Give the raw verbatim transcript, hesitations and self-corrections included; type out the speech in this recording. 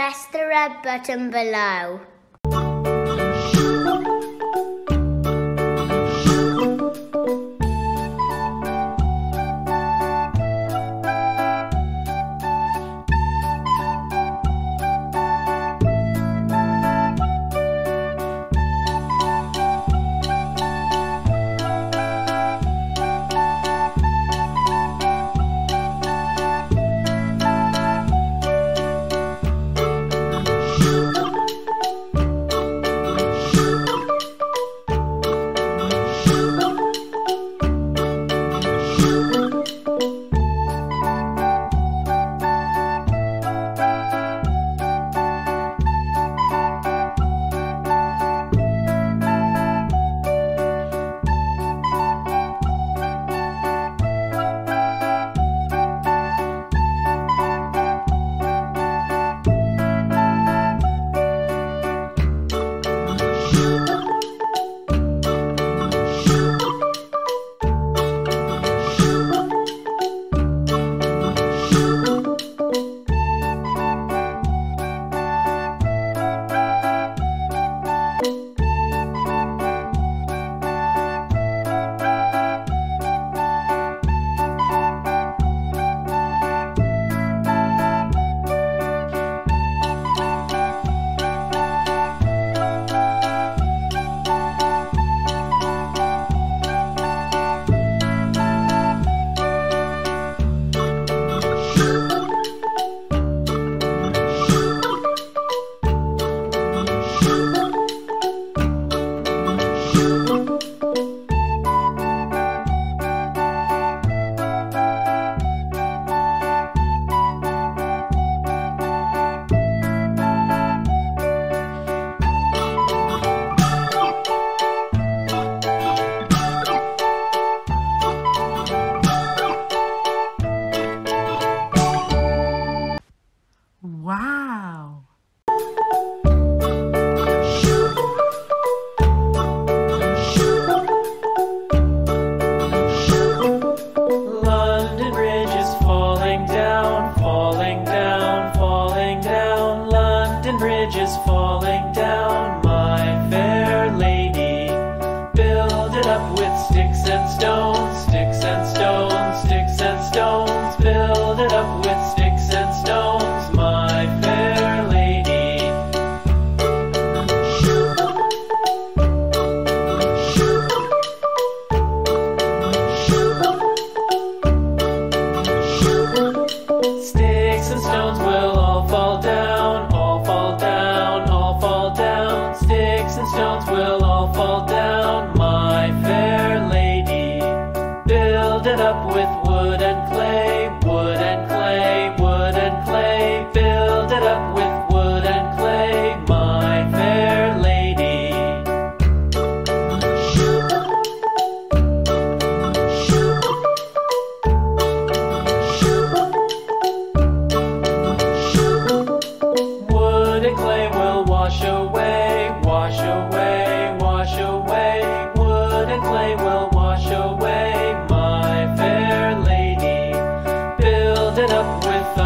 press the red button below. Wow! London Bridge is falling down, falling down, falling down. London Bridge is falling down, my fair lady. Build it up with sticks and stones, sticks and stones, sticks and stones. Build it up with sticks and stones, my fair lady. Sticks and stones will all fall down, all fall down, all fall down. Sticks and stones will all fall down, my fair lady. Build it up with wood and clay, wood and clay, wood and clay. Build it up with wood and clay, my fair lady. Wood and clay will wash away, wash away, wash away. Wood and clay will wash away, my fair lady. Build it up with